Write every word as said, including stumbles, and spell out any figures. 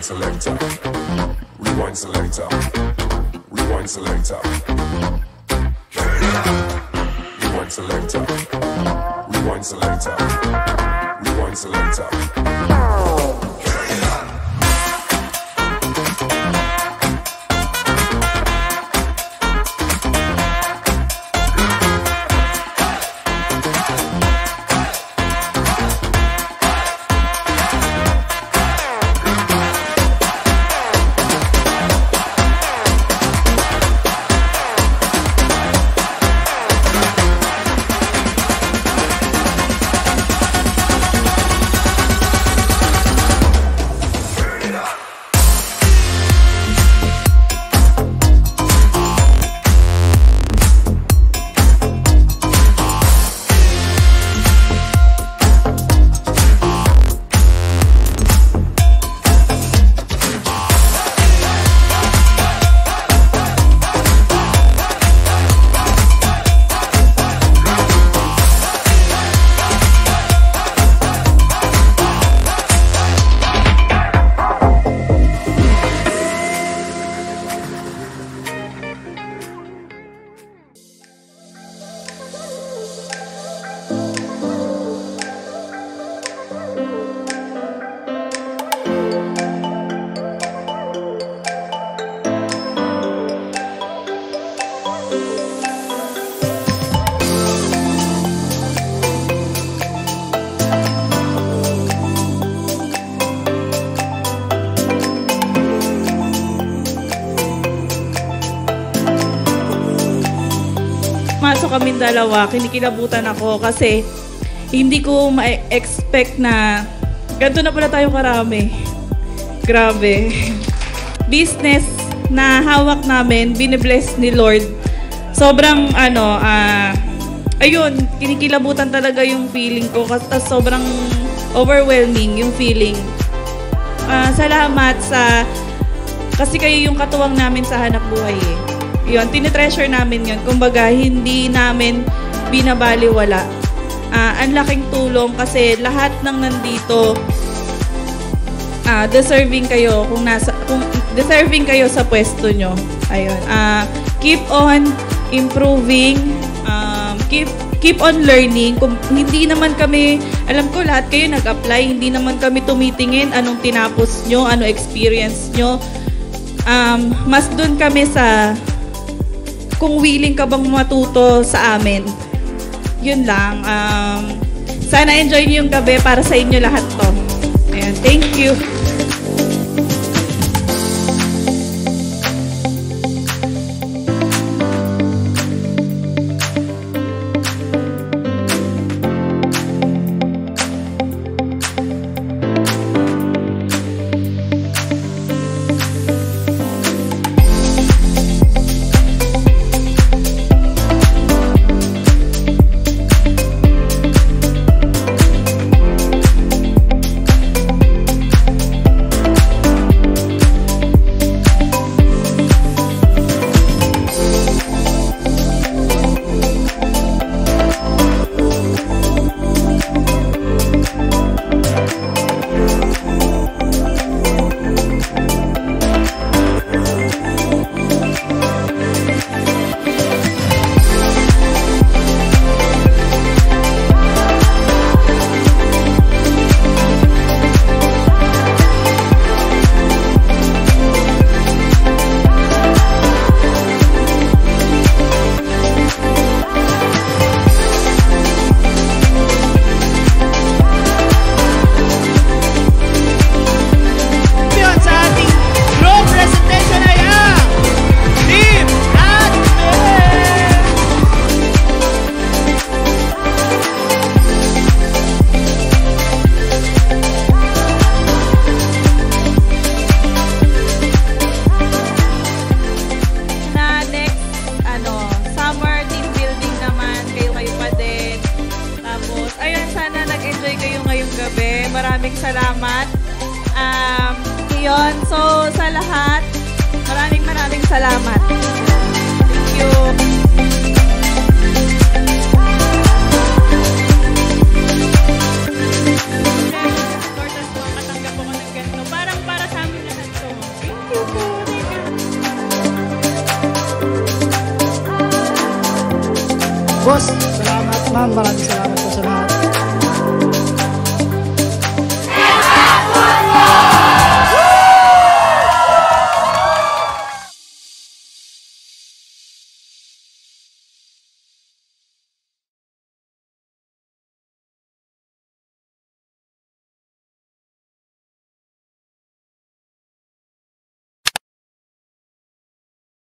selector, rewind selector, rewind selector, rewind selector, rewind selector, rewind selector. Masok kami dalawa, kinikilabutan ako kasi hindi ko ma-expect na ganito na pala tayo karami. Grabe. Business na hawak namin, binibless ni Lord. Sobrang ano, ah, uh, ayun, kinikilabutan talaga yung feeling ko kasi sobrang overwhelming yung feeling. Uh, salamat sa, kasi kayo yung katuwang namin sa hanap buhay eh. Yun, tinitreasure namin yun. Kumbaga, hindi namin binabaliwala. Uh, ang laking tulong kasi lahat ng nandito, uh, deserving kayo kung nasa, kung deserving kayo sa pwesto nyo. Ayun. Uh, keep on improving. Um, keep keep on learning. Kung hindi naman kami, alam ko lahat kayo nag-apply, hindi naman kami tumitingin anong tinapos nyo, ano experience nyo. Um, mas dun kami sa kung willing ka bang matuto sa amin. Yun lang. Um, sana enjoy niyo yung gabi para sa inyo lahat to. Ayan, thank you. Maraming salamat. Um, yun. So, sa lahat, maraming maraming salamat. Thank you. Parang para sa amin lahat. Boss, salamat ma'am. Maraming salamat po.